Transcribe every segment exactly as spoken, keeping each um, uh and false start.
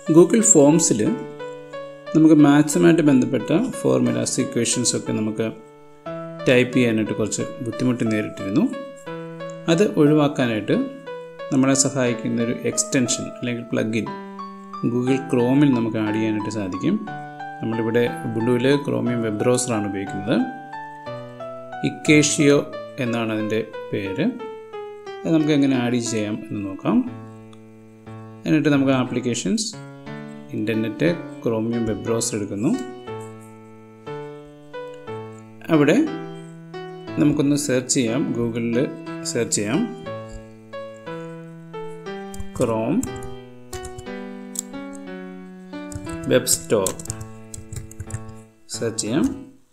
Google ഫോംസിൽ നമുക്ക് മാത്സുമായിട്ട് ബന്ധപ്പെട്ട formulas equations ഒക്കെ നമുക്ക് ടൈപ്പ് ചെയ്യാനായിട്ട് കുറച്ച് ബുദ്ധിമുട്ട് നേരിട്ടിരുന്നു. അത് ഒഴിവാക്കാനായിട്ട് നമ്മളെ സഹായിക്കുന്നൊരു എക്സ്റ്റൻഷൻ അല്ലെങ്കിൽ പ്ലഗിൻ ഗൂഗിൾ ക്രോമിൽ നമുക്ക് ആഡ് ചെയ്യാനായിട്ട് സാധിക്കും. നമ്മളിവിടെ ഉബുണ്ടുവിൽ ക്രോമിയം വെബ് ബ്രൗസറാണ് ഉപയോഗിക്കുന്നത്. ഇക്കേഷ്യോ എന്നാണ് അതിൻ്റെ പേര്. അത് നമുക്ക് എങ്ങനെ ആഡ് ചെയ്യാം എന്ന് നോക്കാം. എന്നിട്ട് നമുക്ക് applications, internet, chromium web browser എടുക്കുന്നു. അവിടെ നമുക്കൊന്ന് സെർച്ച് ചെയ്യാം, ഗൂഗിളിൽ സെർച്ച് ചെയ്യാം. ക്രോം വെബ് സ്റ്റോർ സെർച്ച് ചെയ്യാം.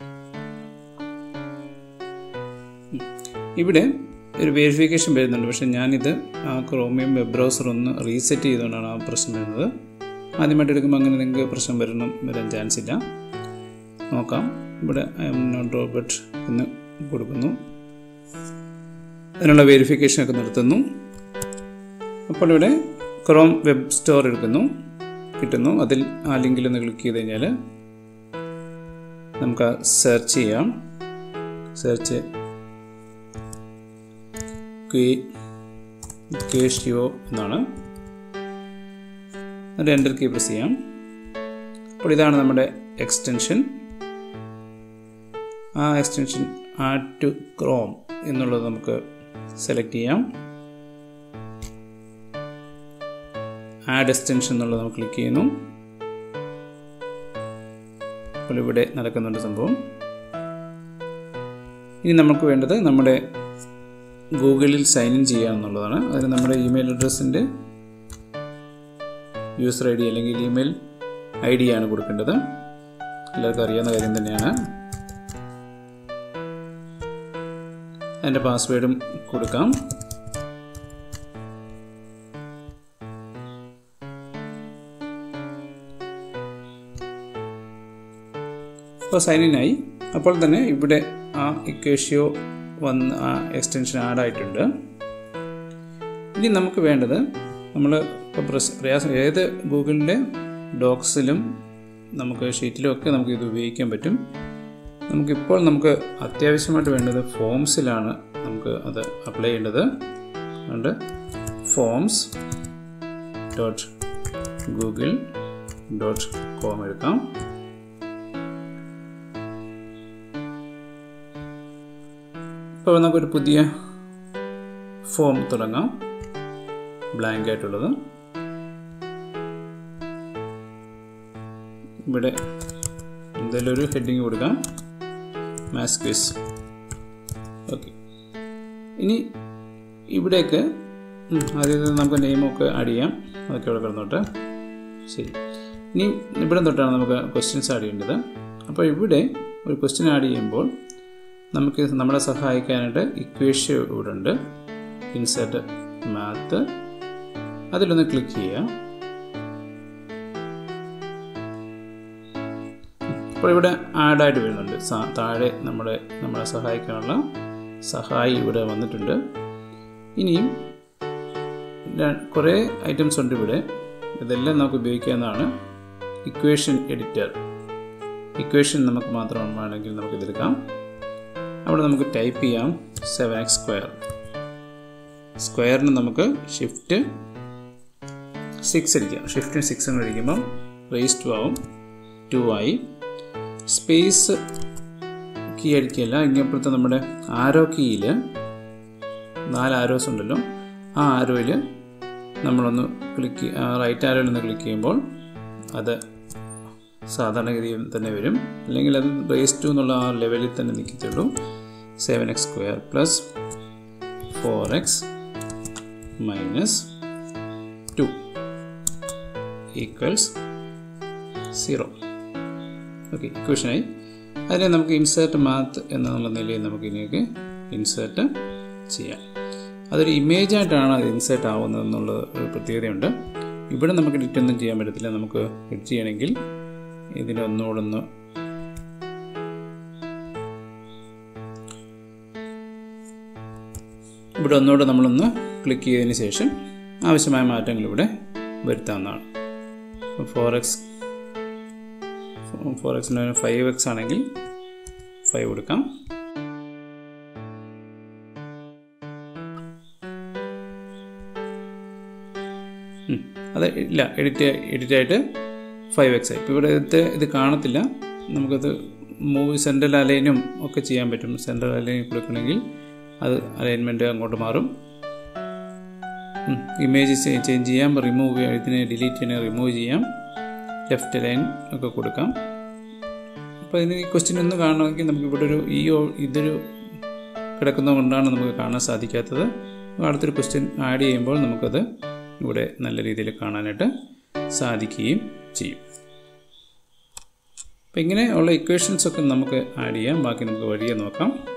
ഇവിടെ ഒരു വെരിഫിക്കേഷൻ വരുന്നുണ്ട്, പക്ഷേ ഞാനിത് ആ ക്രോമിയം വെബ് ബ്രൗസർ ഒന്ന് റീസെറ്റ് ചെയ്തുകൊണ്ടാണ് ആ പ്രശ്നം വരുന്നത്. ആദ്യമായിട്ട് എടുക്കുമ്പോൾ അങ്ങനെ നിങ്ങൾക്ക് പ്രശ്നം വരണം വരാൻ ചാൻസ് ഇല്ല. നോക്കാം. ഇവിടെ ഐ എം നോട്ട് റോബോട്ട് എന്ന് കൊടുക്കുന്നു. അതിനുള്ള വെരിഫിക്കേഷനൊക്കെ നടത്തുന്നു. അപ്പോൾ ഇവിടെ ക്രോം വെബ് സ്റ്റോർ എടുക്കുന്നു, കിട്ടുന്നു. അതിൽ ആ ലിങ്കിൽ ഒന്ന് ക്ലിക്ക് ചെയ്ത് കഴിഞ്ഞാൽ നമുക്ക് സെർച്ച് ചെയ്യാം. സെർച്ച് ഇക്കേഷ്യോ എന്നാണ്. ഒരു എൻ്റർ കീ പ്രസ് ചെയ്യാം. അപ്പോൾ ഇതാണ് നമ്മുടെ എക്സ്റ്റൻഷൻ. ആ എക്സ്റ്റൻഷൻ ആഡ് ടു ക്രോം എന്നുള്ളത് നമുക്ക് സെലക്ട് ചെയ്യാം. ആഡ് എക്സ്റ്റൻഷൻ എന്നുള്ളത് നമുക്ക് ക്ലിക്ക് ചെയ്യുന്നു. അപ്പോൾ ഇവിടെ നടക്കുന്നുണ്ട് സംഭവം. ഇനി നമുക്ക് വേണ്ടത് നമ്മുടെ ഗൂഗിളിൽ സൈൻ ഇൻ ചെയ്യുക എന്നുള്ളതാണ്. അതിന് നമ്മുടെ ഇമെയിൽ അഡ്രസ്സിൻ്റെ യൂസർ ഐ ഡി അല്ലെങ്കിൽ ഇമെയിൽ ഐ ഡി ആണ് കൊടുക്കേണ്ടത്. എല്ലാവർക്കും അറിയാവുന്ന കാര്യം തന്നെയാണ്. അതിൻ്റെ പാസ്വേഡും കൊടുക്കാം. ഇപ്പോൾ സൈൻ ഇൻ ആയി. അപ്പോൾ തന്നെ ഇവിടെ ആ ഇക്കേഷ്യോ വന്ന് ആ എക്സ്റ്റൻഷൻ ആഡ് ആയിട്ടുണ്ട്. ഇനി നമുക്ക് വേണ്ടത്, നമ്മൾ ഇപ്പോൾ പ്രയാസം ഏത് ഗൂഗിളിൻ്റെ ഡോക്സിലും നമുക്ക് ഷീറ്റിലും ഒക്കെ നമുക്ക് ഇത് ഉപയോഗിക്കാൻ പറ്റും. നമുക്കിപ്പോൾ നമുക്ക് അത്യാവശ്യമായിട്ട് വേണ്ടത് ഫോംസിലാണ് നമുക്ക് അത് അപ്ലൈ ചെയ്യേണ്ടത്. അതുകൊണ്ട് forms dot Google dot com എടുക്കാം. ഇപ്പോൾ നമുക്കൊരു പുതിയ ഫോം തുടങ്ങാം, ബ്ലാങ്ക് ആയിട്ടുള്ളത്. ഇവിടെ എന്തെങ്കിലും ഒരു ഹെഡിങ് കൊടുക്കാം, മാത്സ് ക്വിസ്. ഓക്കെ. ഇനി ഇവിടേക്ക് ആദ്യം നമുക്ക് നെയിമൊക്കെ ആഡ് ചെയ്യാം. അതൊക്കെ ഇവിടെ കിടന്നോട്ടെ. ശരി. ഇനി ഇവിടെ തൊട്ടാണ് നമുക്ക് ക്വസ്റ്റ്യൻസ് ആഡ് ചെയ്യേണ്ടത്. അപ്പോൾ ഇവിടെ ഒരു ക്വസ്റ്റ്യൻ ആഡ് ചെയ്യുമ്പോൾ നമുക്ക് നമ്മളെ സഹായിക്കാനായിട്ട് ഇക്വേഷൻ ഇവിടെ ഉണ്ട്. ഇൻസെർട്ട് മാത്ത്, അതിലൊന്ന് ക്ലിക്ക് ചെയ്യുക. അപ്പോൾ ഇവിടെ ആഡായിട്ട് വരുന്നുണ്ട്. താഴെ നമ്മുടെ നമ്മളെ സഹായിക്കാനുള്ള സഹായി ഇവിടെ വന്നിട്ടുണ്ട്. ഇനിയും കുറേ ഐറ്റംസ് ഉണ്ട് ഇവിടെ. ഇതെല്ലാം നമുക്ക് ഉപയോഗിക്കാവുന്നതാണ്. ഇക്വേഷൻ എഡിറ്റർ, ഇക്വേഷൻ നമുക്ക് മാത്രം വേണമെങ്കിൽ നമുക്കിതെടുക്കാം. അവിടെ നമുക്ക് ടൈപ്പ് ചെയ്യാം സെവൻ എക്സ് സ്ക്വയർ. സ്ക്വയറിന് നമുക്ക് ഷിഫ്റ്റ് സിക്സ് അടിക്കാം. ഷിഫ്റ്റ് സിക്സ് എന്ന് അടിക്കുമ്പം റേസ് ടു ആവും, ടു ആയി. സ്പേസ് കീ അടിക്കുകയല്ല, ഇങ്ങനത്തെ നമ്മുടെ ആരോ കീയിൽ നാല് ആരോസ് ഉണ്ടല്ലോ, ആ ആരോയിൽ നമ്മളൊന്ന് ക്ലിക്ക് റൈറ്റ് ആരോയിൽ ഒന്ന് ക്ലിക്ക് ചെയ്യുമ്പോൾ അത് സാധാരണഗതിയിൽ തന്നെ വരും. അല്ലെങ്കിൽ അത് റേസ് ടു എന്നുള്ള ആ ലെവലിൽ തന്നെ നിൽക്കത്തുള്ളൂ. Seven x square plus four x minus two equals zero. Okay, ഇക്വേഷനായി. അതിനെ നമുക്ക് ഇൻസേർട്ട് മാത്ത് എന്നുള്ള നിലയിൽ നമുക്ക് ഇതിലേക്ക് ഇൻസേർട്ട് ചെയ്യാം. അതൊരു ഇമേജായിട്ടാണ് അത് ഇൻസേർട്ട് ആവുന്നത് എന്നുള്ള ഒരു പ്രത്യേകതയുണ്ട്. ഇവിടെ നമുക്ക് എഡിറ്റ് ഒന്നും ചെയ്യാൻ പറ്റത്തില്ല. നമുക്ക് എഡിറ്റ് ചെയ്യണമെങ്കിൽ ഇതിനൊന്നുകൂടൊന്ന് ഇവിടെ ഒന്നുകൂടെ നമ്മളൊന്ന് ക്ലിക്ക് ചെയ്തതിന് ശേഷം ആവശ്യമായ മാറ്റങ്ങൾ ഇവിടെ വരുത്താവുന്നതാണ്. ഫോർ എക്സ് ഫോർ എക്സിന് ഫൈവ് എക്സ് ആണെങ്കിൽ ഫൈവ് കൊടുക്കാം. അത് ഇല്ല, എഡിറ്റ് എഡിറ്റായിട്ട് ഫൈവ് എക്സ് ആയി. ഇപ്പോൾ ഇവിടെ ഇത് ഇത് കാണത്തില്ല. നമുക്കത് മൂവ് സെൻട്രൽ അലൈനും ഒക്കെ ചെയ്യാൻ പറ്റും. സെൻട്രൽ അലൈൻ കൊടുക്കണമെങ്കിൽ അത് അലൈൻമെൻറ്റ് അങ്ങോട്ട് മാറും. ഇമേജ് ചേഞ്ച് ചെയ്യാം, റിമൂവ് ഇതിനെ ഡിലീറ്റ് ചെയ്യണേ റിമൂവ് ചെയ്യാം, ലെഫ്റ്റ് ലൈൻ ഒക്കെ കൊടുക്കാം. അപ്പോൾ ഇതിന് ഈ ക്വസ്റ്റ്യൻ ഒന്ന് കാണണമെങ്കിൽ നമുക്ക് ഇവിടെ ഒരു ഈ ഇതൊരു കിടക്കുന്നത് കൊണ്ടാണ് നമുക്ക് കാണാൻ സാധിക്കാത്തത്. അടുത്തൊരു ക്വസ്റ്റ്യൻ ആഡ് ചെയ്യുമ്പോൾ നമുക്കത് ഇവിടെ നല്ല രീതിയിൽ കാണാനായിട്ട് സാധിക്കുകയും ചെയ്യും. അപ്പോൾ ഇങ്ങനെ ഉള്ള ഇക്വേഷൻസൊക്കെ നമുക്ക് ആഡ് ചെയ്യാം. ബാക്കി നമുക്ക് വഴിയെ നോക്കാം.